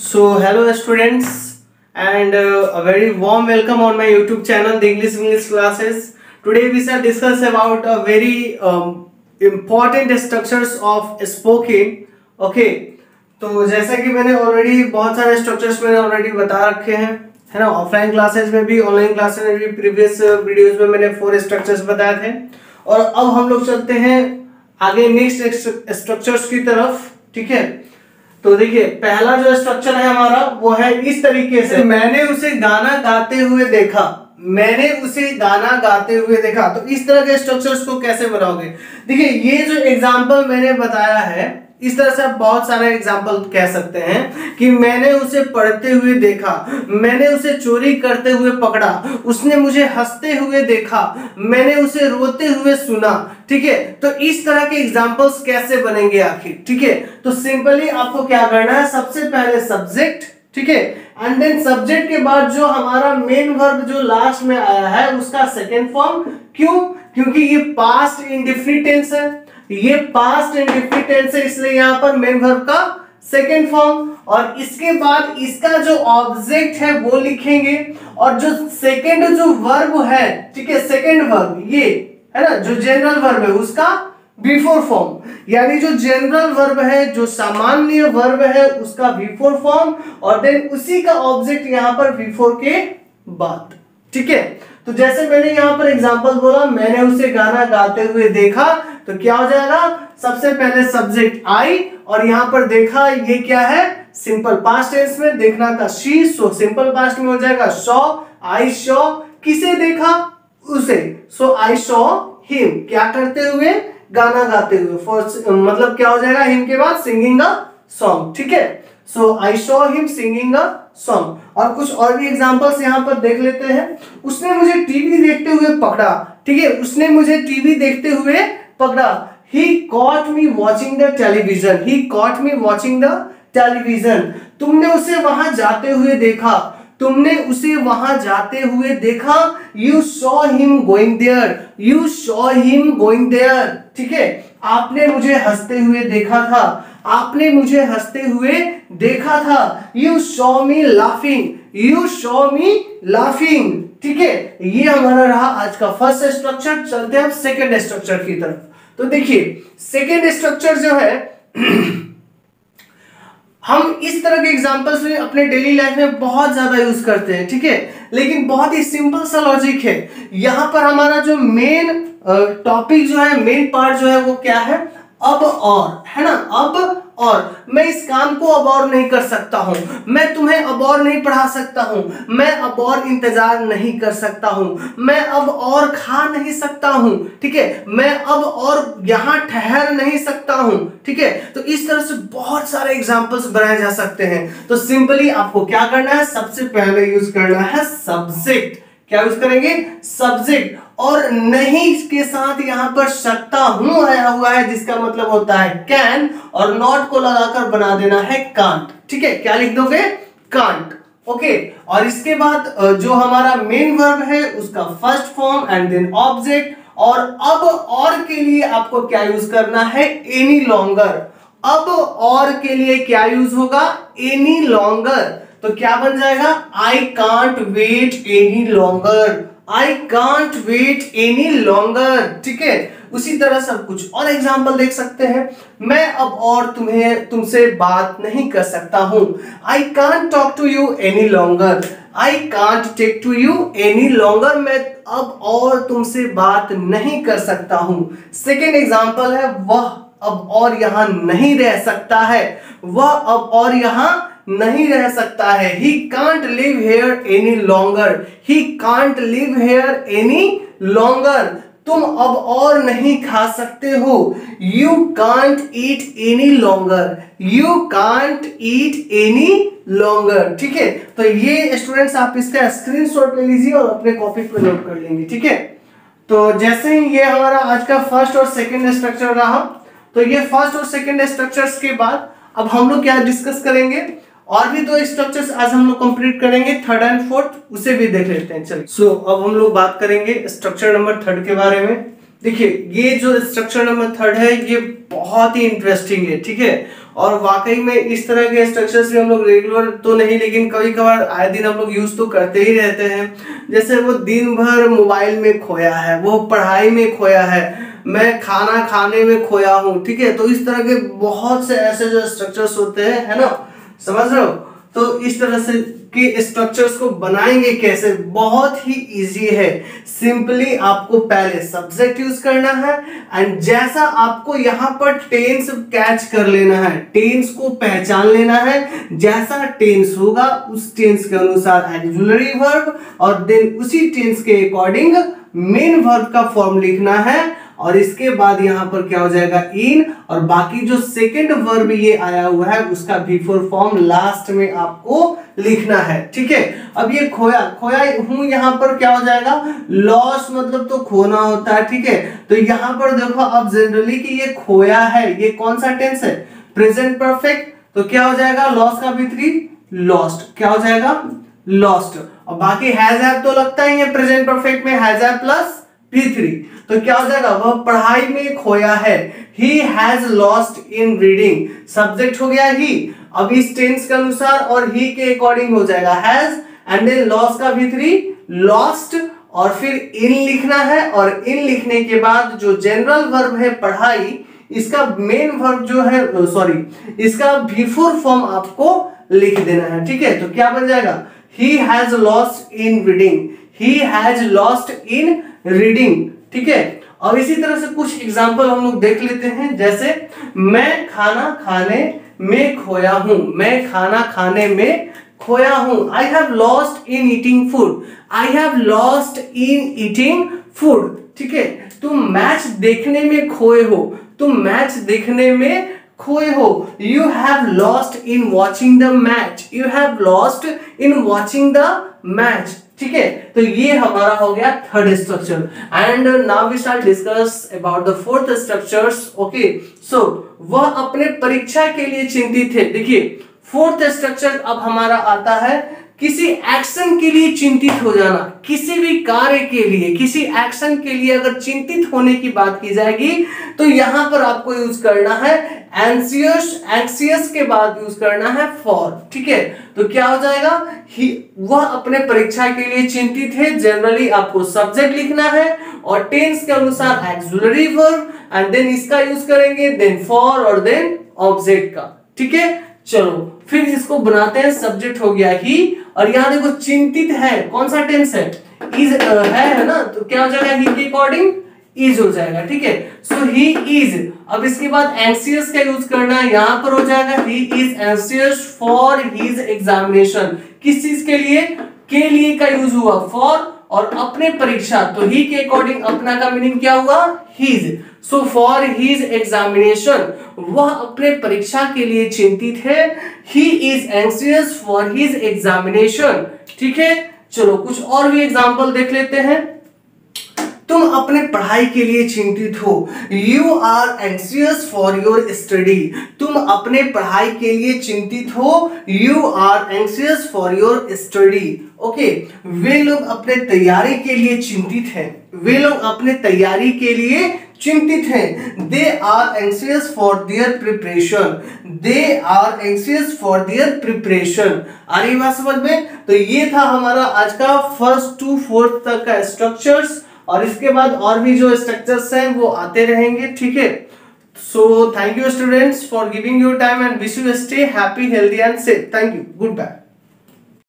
So hello students and a very warm welcome on my YouTube channel, the English classes. Today we shall discuss about a very important structures of spoken. Okay, तो जैसा कि मैंने already बहुत सारे structures मैंने already बता रखे हैं, है ना। ऑफलाइन क्लासेस में भी, ऑनलाइन क्लासेस में भी, प्रीवियस वीडियोस में मैंने 4 स्ट्रक्चर्स बताए थे। और अब हम लोग चलते हैं आगे नेक्स्ट स्ट्रक्चर्स की तरफ। ठीक है, तो देखिए पहला जो स्ट्रक्चर है हमारा वो है इस तरीके से, मैंने उसे गाना गाते हुए देखा। मैंने उसे गाना गाते हुए देखा। तो इस तरह के स्ट्रक्चर्स को कैसे बनाओगे? देखिए ये जो एग्जांपल मैंने बताया है, इस तरह से आप बहुत सारे एग्जांपल कह सकते हैं कि मैंने उसे पढ़ते हुए देखा, मैंने उसे चोरी करते हुए पकड़ा, उसने मुझे हंसते हुए देखा, मैंने उसे रोते हुए सुना। ठीक है, तो इस तरह के एग्जांपल्स कैसे बनेंगे आखिर? ठीक है, तो सिंपली आपको क्या करना है, सबसे पहले सब्जेक्ट, ठीक है, एंड देन सब्जेक्ट के बाद जो हमारा मेन वर्ब जो लास्ट में आया है उसका सेकेंड फॉर्म। क्यों? क्योंकि ये पास्ट इंडेफिनिट टेंस है, ये पास्ट इंडेफिनिट टेंस है, इसलिए यहां पर मेन वर्ब का सेकेंड फॉर्म। और इसके बाद इसका जो ऑब्जेक्ट है वो लिखेंगे, और जो सेकेंड जो वर्ब है, ठीक है, सेकेंड वर्ब ये है ना, जो जनरल वर्ब है उसका बिफोर फॉर्म, यानी जो जनरल वर्ब है, जो सामान्य वर्ब है उसका बिफोर फॉर्म, और देन उसी का ऑब्जेक्ट यहां पर बिफोर के बाद। ठीक है, तो जैसे मैंने यहां पर एग्जांपल बोला, मैंने उसे गाना गाते हुए देखा, तो क्या हो जाएगा, सबसे पहले सब्जेक्ट आई, और यहां पर देखा ये क्या है, सिंपल पास्ट टेंस में देखना का शी, सो सिंपल पास्ट में हो जाएगा सॉ। आई सॉ, किसे देखा, उसे, सो आई सॉ हिम, क्या करते हुए, गाना गाते हुए, मतलब क्या हो जाएगा, हिम के बाद सिंगिंग अ सॉन्ग। ठीक है, so I saw him singing a song. और कुछ और भी एग्जांपल्स यहां पर देख लेते हैं। उसने मुझे टीवी देखते हुए पकड़ा। ठीक है, उसने मुझे टीवी देखते हुए पकड़ा। He caught me watching the television. He caught me watching the television. तुमने उसे वहां जाते हुए देखा, तुमने उसे वहां जाते हुए देखा। You saw him going there. You saw him going there. ठीक है, आपने मुझे हंसते हुए देखा था, आपने मुझे हंसते हुए देखा था। You saw me laughing. You saw me laughing. ठीक है, ये हमारा रहा आज का फर्स्ट स्ट्रक्चर। चलते हैं अब सेकेंड स्ट्रक्चर की तरफ। तो देखिए सेकेंड स्ट्रक्चर जो है हम इस तरह के एग्जांपल्स में अपने डेली लाइफ में बहुत ज्यादा यूज करते हैं। ठीक है, लेकिन बहुत ही सिंपल सा लॉजिक है। यहां पर हमारा जो मेन टॉपिक जो है, मेन पार्ट जो है वो क्या है, अब और, है ना। अब और, मैं इस काम को अब और नहीं कर सकता हूं, मैं तुम्हें अब और नहीं पढ़ा सकता हूं, मैं अब और इंतजार नहीं कर सकता हूं, मैं अब और खा नहीं सकता हूं। ठीक है, मैं अब और यहां ठहर नहीं सकता हूं। ठीक है, तो इस तरह से बहुत सारे एग्जांपल्स बनाए जा सकते हैं। तो सिंपली आपको क्या करना है, सबसे पहले यूज करना है सब्जेक्ट। क्या यूज करेंगे, सब्जेक्ट। और नहीं के साथ यहां पर सकता हूं आया हुआ है, जिसका मतलब होता है कैन, और नॉट को लगाकर बना देना है कांट। ठीक है, क्या लिख दोगे, कांट। ओके, और इसके बाद जो हमारा मेन वर्ब है उसका first form and then object. और अब और के लिए आपको क्या यूज करना है, एनी लॉन्गर। अब और के लिए क्या यूज होगा, एनी लॉन्गर। तो क्या बन जाएगा, I can't wait any longer. I can't wait any longer. ठीक है, उसी तरह सब कुछ और एग्जाम्पल देख सकते हैं। मैं अब और तुमसे बात नहीं कर सकता हूं। I can't talk to you any longer. I can't take to you any longer. मैं अब और तुमसे बात नहीं कर सकता हूं। सेकेंड एग्जाम्पल है, वह अब और यहां नहीं रह सकता है। वह अब और यहां नहीं रह सकता है। He can't live here any longer. He can't live here any longer. तुम अब और नहीं खा सकते हो। You can't eat any longer. You can't eat any longer. ठीक है, तो ये स्टूडेंट्स आप इसका स्क्रीनशॉट ले लीजिए और अपने कॉपी पे नोट कर लेंगे। ठीक है, तो जैसे ही ये हमारा आज का फर्स्ट और सेकेंड स्ट्रक्चर रहा, तो ये फर्स्ट और सेकेंड स्ट्रक्चर्स के बाद अब हम लोग क्या डिस्कस करेंगे, और भी 2 स्ट्रक्चर्स आज हम लोग कंप्लीट करेंगे, थर्ड एंड फोर्थ, उसे भी देख लेते हैं। चलिए, सो अब हम लोग बात करेंगे स्ट्रक्चर नंबर 3 के बारे में। देखिए ये जो स्ट्रक्चर नंबर 3 है ये बहुत ही इंटरेस्टिंग है, ठीक है। और वाकई में इस तरह के स्ट्रक्चर्स भी हम लोग रेगुलर तो नहीं लेकिन कभी कभार आए दिन हम लोग यूज तो करते ही रहते हैं। जैसे वो दिन भर मोबाइल में खोया है, वो पढ़ाई में खोया है, मैं खाना खाने में खोया हूँ, ठीक है। तो इस तरह के बहुत से ऐसे जो स्ट्रक्चर्स होते हैं, है ना, समझ रहे हो। तो इस तरह से के स्ट्रक्चर्स को बनाएंगे कैसे, बहुत ही इजी है। सिंपली आपको पहले सब्जेक्ट यूज करना है एंड जैसा आपको यहाँ पर टेंस कैच कर लेना है, टेंस को पहचान लेना है, जैसा टेंस होगा उस टेंस के अनुसार ऑक्सिलरी वर्ब और देन उसी टेंस के अकॉर्डिंग मेन वर्ब का फॉर्म लिखना है। और इसके बाद यहाँ पर क्या हो जाएगा इन, और बाकी जो सेकंड वर्ब ये आया हुआ है उसका बिफोर फॉर्म लास्ट में आपको लिखना है, ठीक है। अब ये खोया खोया हूं, यहाँ पर क्या हो जाएगा लॉस, मतलब तो खोना होता है, ठीक है। तो यहाँ पर देखो अब जनरली कि ये खोया है, ये कौन सा टेंस है, प्रेजेंट परफेक्ट। तो क्या हो जाएगा लॉस का V3 लॉस्ट, क्या हो जाएगा लॉस्ट। और बाकी हैज हैव तो लगता ही है प्रेजेंट परफेक्ट में, हैज हैव प्लस V3। तो क्या हो जाएगा वह पढ़ाई में खोया है, he has lost in reading। Subject हो गया ही, अब इस टेंस के अनुसार और he के अकॉर्डिंग हो जाएगा has and then lost का V3 lost, और फिर in लिखना है। और in लिखने के बाद जो जनरल वर्ब है पढ़ाई, इसका मेन वर्ब जो है सॉरी इसका बिफोर फॉर्म आपको लिख देना है, ठीक है। तो क्या बन जाएगा he has lost in reading, he has lost in reading, ठीक है। और इसी तरह से कुछ एग्जांपल हम लोग देख लेते हैं, जैसे मैं खाना खाने में खोया हूं, मैं खाना खाने में खोया हूं। I have lost in eating food, I have lost in eating food, ठीक है। तुम मैच देखने में खोए हो, तुम मैच देखने में खोए हो। You have lost in watching the match, you have lost in watching the match, ठीक है। तो ये हमारा हो गया third structure and now we start discuss about the fourth structures. Okay, so वह अपने परीक्षा के लिए चिंतित थे। देखिए फोर्थ स्ट्रक्चर अब हमारा आता है किसी एक्शन के लिए चिंतित हो जाना, किसी भी कार्य के लिए, किसी एक्शन के लिए अगर चिंतित होने की बात की जाएगी तो यहां पर आपको यूज करना है एंसियस, एंसियस के बाद यूज करना है फॉर, ठीक है। तो क्या हो जाएगा वह अपने परीक्षा के लिए चिंतित है, जनरली आपको सब्जेक्ट लिखना है और टेंस के अनुसार ऑक्सिलरी वर्ब एंड देन इसका यूज करेंगे, देन फॉर और देन ऑब्जेक्ट का, ठीक है। चलो फिर इसको बनाते हैं, सब्जेक्ट हो गया ही और यहां देखो चिंतित है, कौन सा टेंस है इज है ना, तो क्या हो जाएगा ही के अकॉर्डिंग इज हो जाएगा, ठीक है। सो ही इज, अब इसके बाद एंग्जियस का यूज करना है, यहां पर हो जाएगा he is anxious for his examination. किस चीज के लिए का यूज हुआ फॉर, और अपने परीक्षा तो ही के अकॉर्डिंग अपना का मीनिंग क्या हुआ his. So for his examination, वह अपने परीक्षा के लिए चिंतित है, he is anxious for his examination, ठीक है। चलो कुछ और भी एग्जांपल देख लेते हैं। तुम अपने पढ़ाई के लिए चिंतित हो, you are anxious for your study. तुम अपने पढ़ाई के लिए चिंतित हो, you are anxious for your study. Okay, वे लोग अपने तैयारी के लिए चिंतित हैं, वे लोग अपने तैयारी के लिए चिंतित हैं। They are anxious for their preparation, they are anxious for their preparation. आ रही बात समझ में। तो ये था हमारा आज का फर्स्ट टू फोर्थ तक का स्ट्रक्चर्स, और इसके बाद और भी जो स्ट्रक्चर्स हैं वो आते रहेंगे, ठीक है। So thank you students for giving your time and wish you stay happy healthy and safe. Thank you, good bye.